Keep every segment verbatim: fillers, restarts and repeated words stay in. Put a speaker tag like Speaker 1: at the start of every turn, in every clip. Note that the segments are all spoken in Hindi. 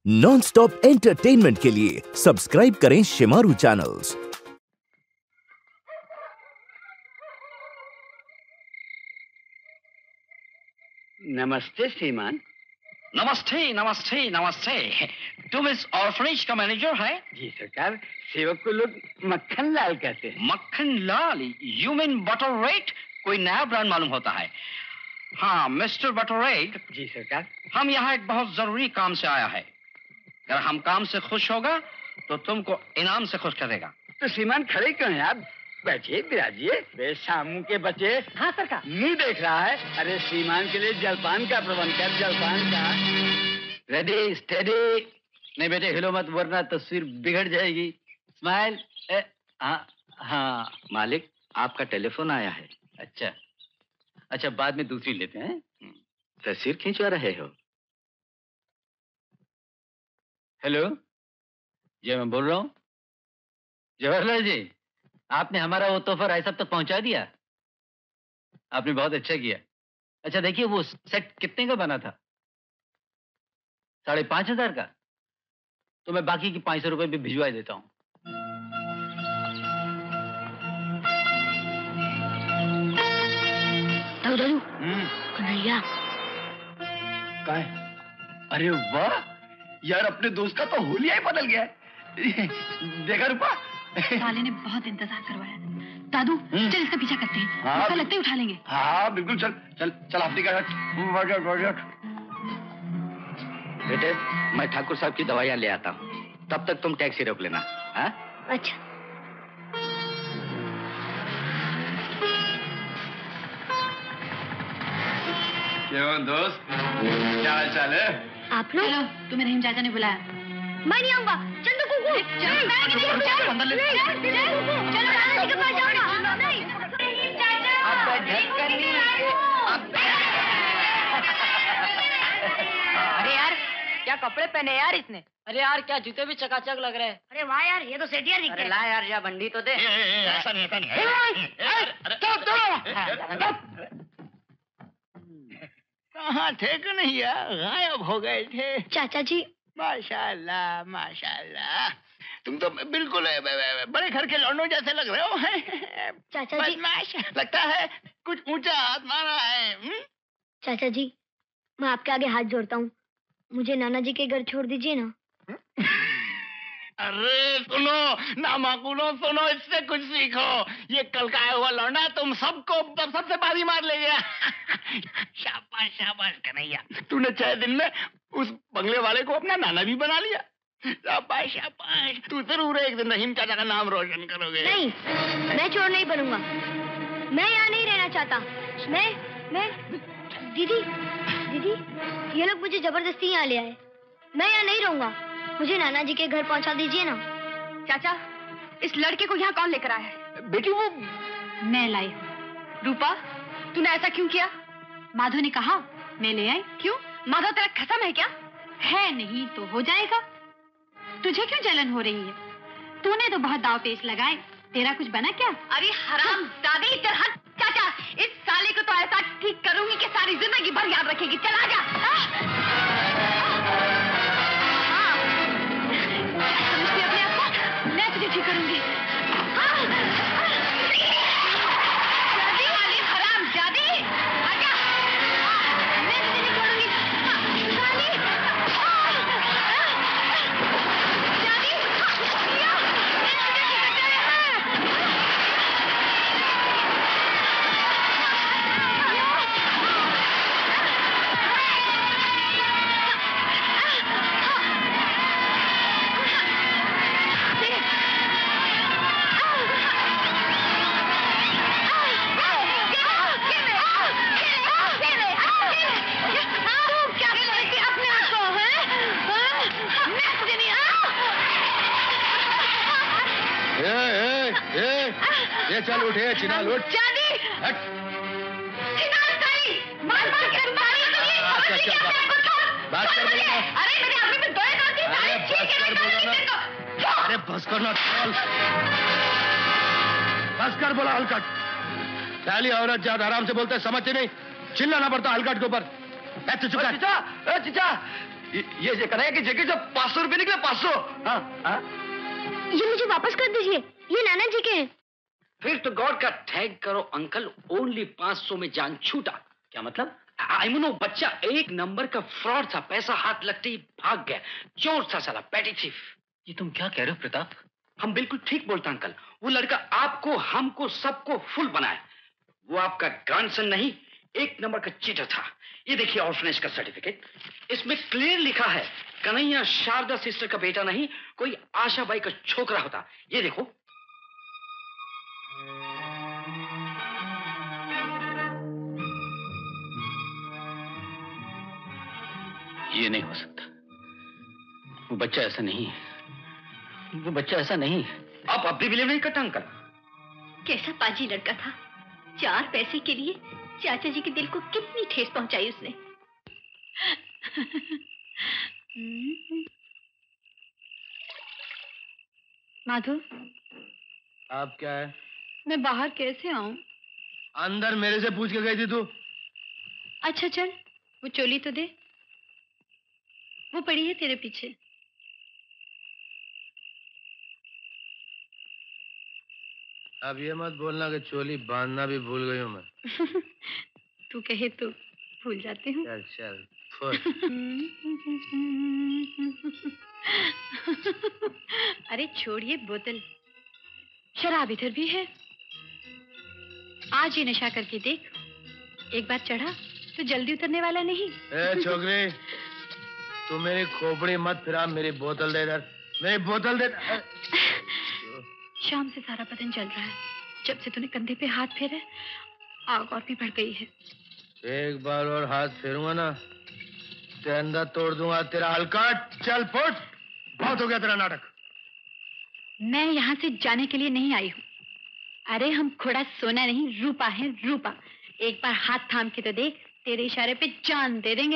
Speaker 1: नॉन स्टॉप एंटरटेनमेंट के लिए सब्सक्राइब करें शेमारू चैनल्स।
Speaker 2: नमस्ते श्रीमान।
Speaker 3: नमस्ते नमस्ते नमस्ते। तुम इस ऑर्फनेज का मैनेजर है?
Speaker 2: जी सरकार, सेवक को लोग मक्खन लाल कहते हैं।
Speaker 3: Makkhan Lal? You mean butter rate? कोई नया ब्रांड मालूम होता है। हाँ मिस्टर बटर रेट।
Speaker 2: जी सरकार।
Speaker 3: हम यहाँ एक बहुत जरूरी काम से आया है। अगर हम काम से खुश होगा तो तुमको इनाम से खुश करेगा।
Speaker 2: तो श्रीमान खड़े क्यों हैं आप? बैठिए बिराजिए। वे शामू के बच्चे।
Speaker 4: हाँ सरकार।
Speaker 2: मुंह देख रहा है। अरे श्रीमान के लिए जलपान का प्रबंध कर, जलपान का। Ready steady. नहीं बेटे हिलो मत वरना तस्वीर बिगड़ जाएगी। स्माइल। हाँ हाँ मालिक आपका टेलीफोन आया है। अच्छा अच्छा बाद में दूसरी लेते हैं। तस्वीर खींचवा रहे हो? हेलो जी मैं बोल रहा हूँ। जवाहरलाल जी आपने हमारा वो तोहफा राय साहब तक पहुंचा दिया। आपने बहुत अच्छा किया। अच्छा देखिए वो सेट कितने का बना था? साढ़े पांच हजार का। तो मैं बाकी की पांच सौ रुपए भी भिजवा देता हूँ।
Speaker 4: दादू कन्हैया
Speaker 2: कहाँ है? अरे वाह यार, अपने दोस्त का तो हुलिया ही बदल गया है। देखा रूपा?
Speaker 4: साले ने बहुत इंतजार करवाया। दादू चल इसका पीछा करते हैं।
Speaker 2: हाँ,
Speaker 4: उसका लगता ही उठा लेंगे।
Speaker 2: हाँ बिल्कुल। चल चल चल अपनी का बेटे मैं ठाकुर साहब की दवाइयाँ ले आता हूँ, तब तक तुम टैक्सी रोक लेना। हाँ
Speaker 4: अच्छा।
Speaker 2: क्यों दोस्त, क्या हाल चाल है?
Speaker 4: आप लोग? चलो तुम्हें रहीम चाचा ने बुलाया। मैं नहीं आऊंगा। चंदू कुकू चलो नानी के पास जाओ। चलो नानी के पास जाओ ना। नहीं चाचा अब झटकनी।
Speaker 5: अरे यार क्या कपड़े पहने यार इसने। अरे यार क्या जूते भी चकाचक लग रहे हैं।
Speaker 4: अरे वाह यार ये तो सेठिया दिखते हैं।
Speaker 5: अरे ला यार जा बंडी तो दे।
Speaker 3: ऐसा नहीं ऐसा नहीं।
Speaker 2: कहाँ थे कन्हैया? गायब हो गए थे।
Speaker 4: चाचा जी
Speaker 2: माशाल्लाह माशाल्लाह, तुम तो बिल्कुल बड़े घर के लौंडों जैसे लग रहे हो। हैं?
Speaker 4: चाचा जी
Speaker 2: बदमाश लगता है, कुछ ऊंचा हाथ मारा है। हुँ?
Speaker 4: चाचा जी मैं आपके आगे हाथ जोड़ता हूँ, मुझे नाना जी के घर छोड़ दीजिए ना।
Speaker 2: अरे सुनो नामाकुलो, सुनो इससे कुछ सीखो। ये कल का आया हुआ लौंडा तुम सबको सबसे बाजी मार ले गया। शाबाश शाबाश कन्हैया, तूने छह दिन में उस बंगले वाले को अपना नाना भी बना लिया। शाबाश शाबाश, तू जरूर एक दिन रहीम चाचा का नाम रोशन करोगे।
Speaker 4: नहीं मैं चोर नहीं बनूंगा। मैं यहाँ नहीं रहना चाहता। मैं मैं दीदी दीदी ये लोग मुझे जबरदस्ती यहाँ ले आए। मैं यहाँ नहीं रहूंगा। मुझे नाना जी के घर पहुंचा दीजिए ना। चाचा इस लड़के को यहाँ कौन लेकर आया है?
Speaker 2: बेटी वो
Speaker 4: मैं लाई हूँ। रूपा तूने ऐसा क्यों किया? माधव ने कहा मैं ले आई। क्यों? माधव तेरा खत्म है क्या? है नहीं तो हो जाएगा। तुझे क्यों जलन हो रही है? तूने तो बहुत दाव पेच लगाए। तेरा कुछ बना क्या? अरे हराम दादी तेरा। चाचा इस साले को तो ऐसा ठीक करूंगी कि सारी जिंदगी भर याद रखेगी। चला जा। समझती अपने आप को? मैं तुझे ठीक करूंगी। जादी वाली हराम जादी आजा। मैं तुझे नहीं छोड़ूंगी। जादी जादी मैं तुझे ठीक
Speaker 2: ये चल उठे चिनाल उठ।
Speaker 4: जादी
Speaker 2: हट।
Speaker 4: चिनाल साली मार मार के मारी तो ये बात कर बोला। अरे मेरे आदमी में दो एक आदमी साले ठीक है ना।
Speaker 2: अरे बस कर ना चल, बस कर बोला हलकट। पहली औरत ज्यादा आराम से बोलते समझते नहीं, चिल्लाना पड़ता हलकट के ऊपर। चुप कर। चिचा, चिचा, ये ये जो कन्हैया की जगह जो पाँच सौ रुपए निकले, पाँच सौ। हाँ हाँ,
Speaker 6: ये मुझे वापस कर दीजिए, ये नाना जी के हैं।
Speaker 3: फिर तो गॉड का थैंक करो अंकल, ओनली पाँच सौ में जान छूटा। क्या मतलब? आई मीन वो बच्चा एक नंबर का फ्रॉड था, पैसा हाथ लगते ही भाग गया, चोर था साला, पैटी चीफ।
Speaker 2: ये तुम क्या कह रहे हो प्रताप?
Speaker 3: हम बिल्कुल ठीक बोलता अंकल, वो लड़का आपको, हमको, सबको फुल बनाया। वो आपका ग्रैंडसन नहीं, एक नंबर का चीटर था। ये देखिए ऑर्फनेज का सर्टिफिकेट, इसमें क्लियर लिखा है कन्हैया शारदा सिस्टर का बेटा नहीं, कोई आशाबाई का छोकरा होता। ये देखो।
Speaker 2: ये नहीं हो सकता, वो बच्चा ऐसा नहीं है, वो बच्चा ऐसा नहीं है।
Speaker 3: आप अब भी बिलीव नहीं करते अंकल?
Speaker 4: कैसा पाजी लड़का था, चार पैसे के लिए चाचा जी के दिल को कितनी ठेस पहुंचाई उसने। माधव,
Speaker 7: आप क्या है?
Speaker 4: मैं बाहर कैसे आऊं?
Speaker 7: अंदर मेरे से पूछ के गई थी तू।
Speaker 4: अच्छा चल, वो चोली तो दे, वो पड़ी है तेरे पीछे।
Speaker 7: अब ये मत बोलना कि चोली बांधना भी भूल गई हूँ मैं।
Speaker 4: तू कहे तो भूल जाती हूँ।
Speaker 7: चल चल फुट।
Speaker 4: अरे छोड़िए बोतल, शराब इधर भी है। आज ये नशा करके देख, एक बार चढ़ा तो जल्दी उतरने वाला नहीं।
Speaker 7: ए छोकरी, तू मेरी खोपड़ी मत फिरा, मेरी बोतल दे इधर, मेरी बोतल दे।
Speaker 4: शाम से सारा बदन जल रहा है, जब से तूने कंधे पे हाथ फेरा आग और भी बढ़ गई है।
Speaker 7: एक बार और हाथ फेरूंगा ना, तेरे अंदर तोड़ दूंगा तेरा हल्का। चल फुट, बहुत हो गया तेरा नाटक।
Speaker 4: मैं यहाँ से जाने के लिए नहीं आई हूँ। अरे हम खोड़ा सोना नहीं, रूपा है रूपा। एक बार हाथ थाम के तो देख, तेरे इशारे पे जान दे देंगे।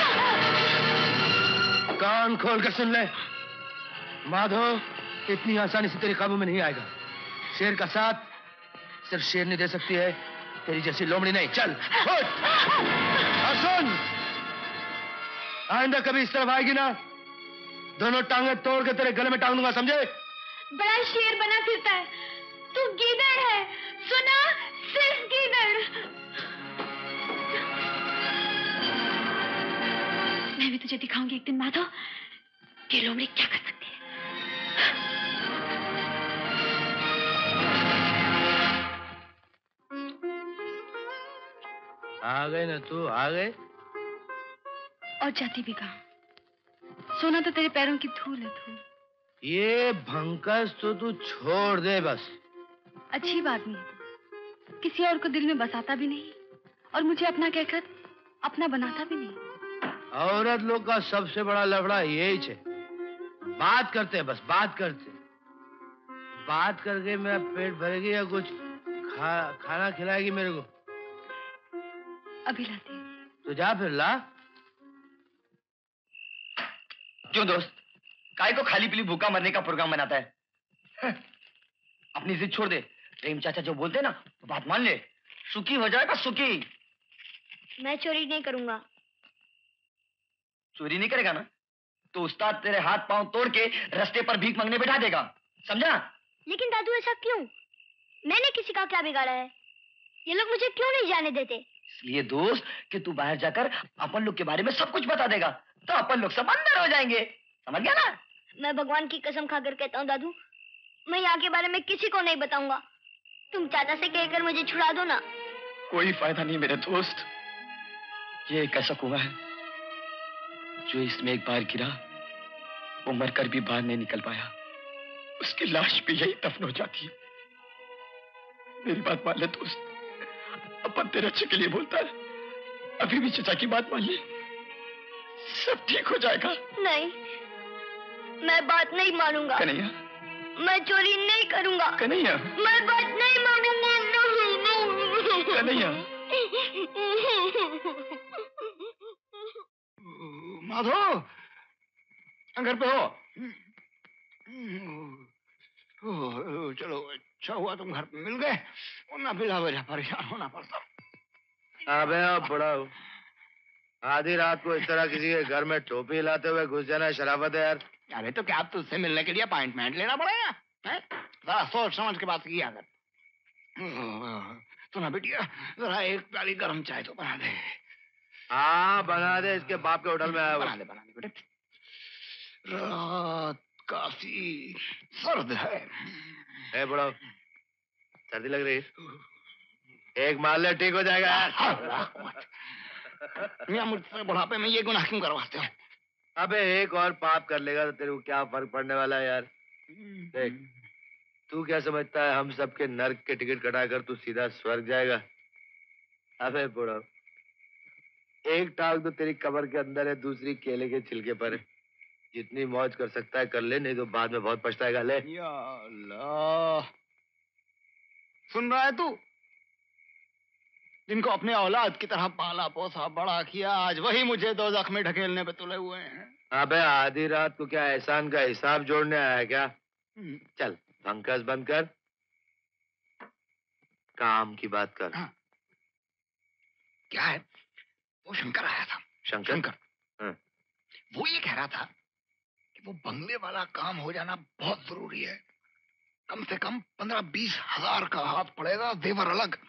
Speaker 7: कान खोल कर सुन ले माधव, इतनी आसानी से तेरे काबू में नहीं आएगा। शेर का साथ सिर्फ शेरनी दे सकती है, तेरी जैसी लोमड़ी नहीं। चल उठ और सुन, आइंदा कभी इस तरफ आएगी ना, दोनों टांगे तोड़ के तेरे गले में टांग दूंगा, समझे?
Speaker 4: बड़ा शेर बना फिरता है तू, गीदड़ है, सुना? सिर्फ गीदड़। मैं भी तुझे दिखाऊंगी एक दिन माधव, ये लोमड़ी क्या कर सकती है।
Speaker 7: आ गए ना तू, आ गए।
Speaker 4: और जाती भी कहाँ, सोना तो तेरे पैरों की धूल है धूल।
Speaker 7: ये भंकस तो तू छोड़ दे बस।
Speaker 4: अच्छी बात नहीं, किसी और को दिल में बसाता भी नहीं और मुझे अपना कहकर अपना बनाता भी नहीं।
Speaker 7: औरत लोग का सबसे बड़ा लफड़ा यही है, बात करते हैं बस, बात करते। बात करके मेरा पेट भरेगी या कुछ खा, खाना खिलाएगी मेरे को?
Speaker 4: अभी लाती हूँ।
Speaker 7: तो जा फिर ला।
Speaker 2: क्यों दोस्त, काय को खाली पीली भूखा मरने का प्रोग्राम बनाता है? अपनी जिद छोड़ दे, प्रेम चाचा जो बोलते हैं ना, तो बात मान ले, सुखी हो जाएगा सुखी।
Speaker 6: मैं चोरी नहीं करूंगा।
Speaker 2: चोरी नहीं करेगा ना, तो उस्ताद तेरे हाथ पांव तोड़ के रास्ते पर भीख मांगने बैठा देगा, समझा?
Speaker 6: लेकिन दादू ऐसा क्यों? मैंने किसी का क्या बिगाड़ा है? ये लोग मुझे क्यों नहीं जाने देते?
Speaker 2: इसलिए दोस्त कि तू बाहर जाकर अपन लोग के बारे में सब कुछ बता देगा, तो अपन लोग सब अंदर हो जाएंगे, समझ गया ना?
Speaker 6: मैं भगवान की कसम खाकर कहता हूँ दादू, मैं यहाँ के बारे में किसी को नहीं बताऊंगा। तुम चाचा से कहकर मुझे छुड़ा दो ना।
Speaker 2: कोई फायदा नहीं मेरे दोस्त, ये एक ऐसा कुआं है जो इसमें एक बार गिरा, वो मरकर भी बाहर नहीं निकल पाया, उसकी लाश भी यही दफन हो जाती है। मेरी बात मान ले दोस्त, अपन तेरे अच्छे के लिए बोलता है, अभी भी चाचा की बात मान ले, सब ठीक हो जाएगा।
Speaker 6: नहीं, मैं बात नहीं मानूंगा।
Speaker 2: कन्हैया,
Speaker 6: मैं चोरी नहीं करूंगा।
Speaker 2: कन्हैया,
Speaker 6: मैं बात नहीं मानूंगा।
Speaker 2: कन्हैया।
Speaker 8: माधव, घर पे हो? ओ, चलो अच्छा हुआ तुम घर पे मिल गए, वरना बिला वजह परेशान होना पड़ता।
Speaker 7: अबे अब बड़ा हो, आधी रात को इस तरह किसी के घर में टोपी हिलाते हुए घुस जाना शराफत है यार।
Speaker 8: अरे तो क्या तुझसे मिलने के लिए अपॉइंटमेंट लेना पड़ेगा? जरा सोच समझ के बात किया कर। सुना बेटिया, जरा एक प्याली गर्म चाय तो बना दे।
Speaker 7: हाँ बना दे, इसके बाप के होटल में आया।
Speaker 8: बना दे बना दे बेटे। रात काफी सर्द है।
Speaker 7: ए बड़ा सर्दी लग रही है, एक मार ले ठीक हो जाएगा यार।
Speaker 8: मुझसे बुढ़ापे में ये गुनाह क्यों करवाते हो?
Speaker 7: अबे एक और पाप कर लेगा तो तेरे को क्या फर्क पड़ने वाला है यार। देख तू क्या समझता है हम सबके नर्क के टिकट कटा कर तू सीधा स्वर्ग जाएगा? अबे बुढ़ा, एक टांग तो तेरी कब्र के अंदर है, दूसरी केले के छिलके पर है। जितनी मौज कर सकता है कर ले, नहीं तो बाद में बहुत पछताएगा। ले।
Speaker 8: या अल्लाह, सुन रहा है तू? जिनको अपने औलाद की तरह पाला पोसा बड़ा किया, आज वही मुझे दोज़ख में ढकेलने पे तुले हुए हैं।
Speaker 7: अबे आधी रात को क्या एहसान का हिसाब जोड़ने आया है क्या? चल भंकस बंद कर, काम की बात कर।
Speaker 8: हाँ। क्या है? वो शंकर आया था।
Speaker 7: शंकर?
Speaker 8: शंकर।
Speaker 7: हाँ।
Speaker 8: वो ये कह रहा था कि वो बंगले वाला काम हो जाना बहुत जरूरी है। कम से कम पंद्रह बीस हजार का हाथ पड़ेगा, जेवर अलग।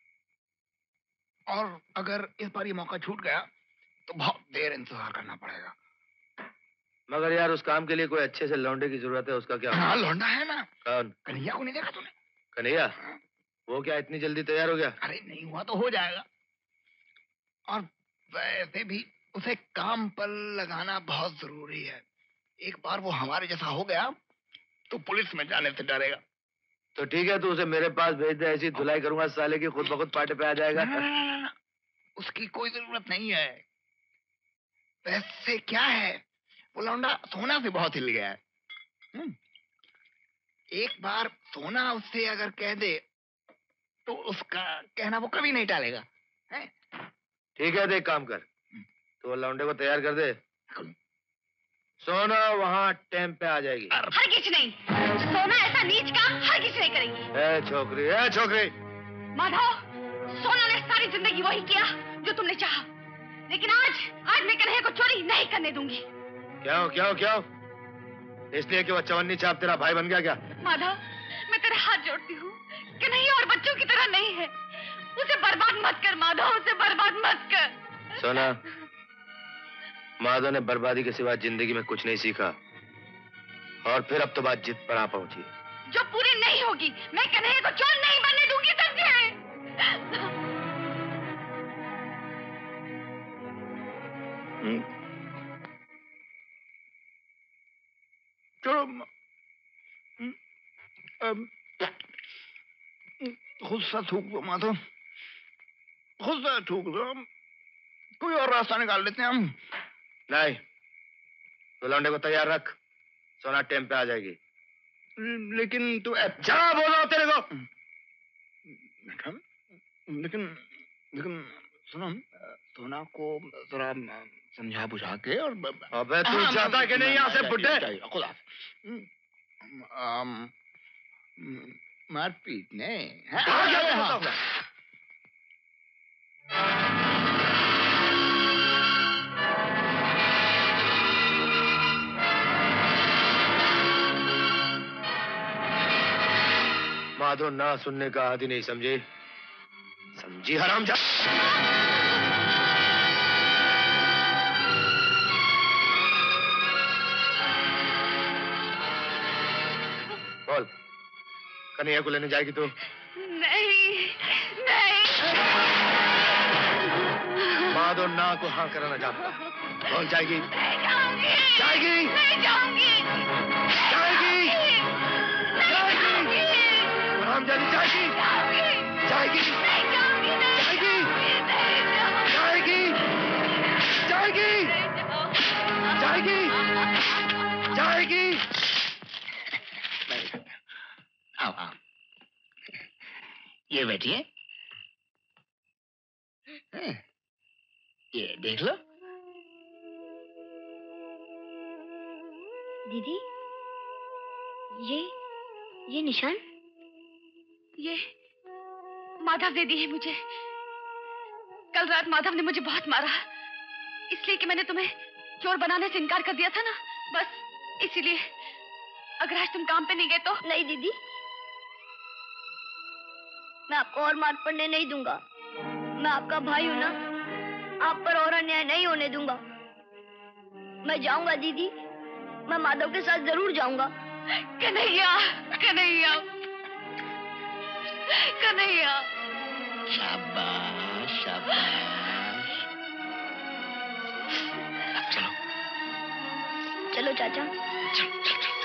Speaker 8: और अगर इस बार ये मौका छूट गया तो बहुत देर इंतजार करना पड़ेगा।
Speaker 7: मगर यार उस काम के लिए कोई अच्छे से लौंडे की जरूरत है, उसका क्या?
Speaker 8: हाँ लौंडा है ना।
Speaker 7: कौन?
Speaker 8: कन्हैया को नहीं देखा तूने?
Speaker 7: कन्हैया? वो क्या इतनी जल्दी तैयार हो गया?
Speaker 8: अरे नहीं हुआ तो हो जाएगा। और वैसे भी उसे काम पर लगाना बहुत जरूरी है। एक बार वो हमारे जैसा हो गया तो पुलिस में जाने से डरेगा।
Speaker 7: तो ठीक है, तू उसे मेरे पास भेज दे, ऐसी धुलाई करूंगा साले की, खुद ब खुद पार्टी पे आ जाएगा।
Speaker 8: ना, ना, ना, ना, उसकी कोई जरूरत नहीं है। वैसे क्या है, वो लौंडा सोना से बहुत हिल गया है। एक बार सोना उससे अगर कह दे तो उसका कहना वो कभी नहीं टालेगा।
Speaker 7: ठीक है, देख काम कर, तो लौंडे को तैयार कर दे। सोना वहाँ टाइम पे आ जाएगी।
Speaker 4: हर किसी नहीं, सोना ऐसा नीच काम हर किसी नहीं करेगी।
Speaker 7: ए छोकरी, ए छोकरी।
Speaker 4: माधव, सोना ने सारी जिंदगी वही किया जो तुमने चाहा, लेकिन आज आज मैं कन्हैया को चोरी नहीं करने दूंगी।
Speaker 7: क्यों क्यों क्यों? इसलिए कि वो चवन्नी छाप तेरा भाई बन गया क्या?
Speaker 4: माधव, मैं तेरे हाथ जोड़ती हूँ, कन्हैया और बच्चों की तरह नहीं है। उसे बर्बाद मत कर माधव, उसे बर्बाद मत कर।
Speaker 7: सोना, माधव ने बर्बादी के सिवा जिंदगी में कुछ नहीं सीखा, और फिर अब तो बात जिद पर आ पहुंची।
Speaker 4: जो पूरी नहीं होगी, मैं कन्हैया को चोर नहीं बनने दूंगी। समझे?
Speaker 8: चलो खुद सा थूक दो माधव, खुद सा थूक दो। कोई और रास्ता निकाल लेते हैं हम।
Speaker 7: नहीं, तो लौंडे को तैयार रख, सोना टाइम पे आ जाएगी।
Speaker 8: लेकिन तू
Speaker 7: जा बोलो तेरे को।
Speaker 8: लेकिन लेकिन सुनो, सोना को जरा समझा बुझा के। और
Speaker 7: अबे तू जाता कि नहीं यहाँ से बुड्ढे?
Speaker 8: खुदा मार पीट ने
Speaker 7: माधव ना सुनने का आदि नहीं, समझी? समझी हरामजादा? बोल, कन्हैया को लेने जाएगी तू?
Speaker 4: नहीं नहीं।
Speaker 7: माधव ना को हाँ कराना चाहता। बोल, जाएगी?
Speaker 4: नहीं जाऊंगी।
Speaker 7: जाएगी?
Speaker 4: नहीं जाऊंगी।
Speaker 7: जाएगी? जाएगी? हरामजादी जाएगी? जाएगी? जाएगी? जाएगी? जाएगी? जाएगी? जाएगी?
Speaker 8: आओ आओ, ये बैठिए, ये देख लो।
Speaker 6: दीदी, ये ये निशान?
Speaker 4: ये माधव दे दी है मुझे। कल रात माधव ने मुझे बहुत मारा। इसलिए कि मैंने तुम्हें चोर बनाने से इनकार कर दिया था ना, बस इसीलिए। अगर आज तुम काम पे नहीं गए तो?
Speaker 6: नहीं दीदी, मैं आपको और मार पड़ने नहीं दूंगा। मैं आपका भाई हूं ना, आप पर और अन्याय नहीं होने दूंगा। मैं जाऊंगा दीदी, मैं माधव के साथ जरूर जाऊंगा।
Speaker 4: कन्हैया, कन्हैया, कन्हैया।
Speaker 8: शाबाश, शाबाश।
Speaker 3: चलो
Speaker 6: चलो चाचा।
Speaker 3: चल चल चल।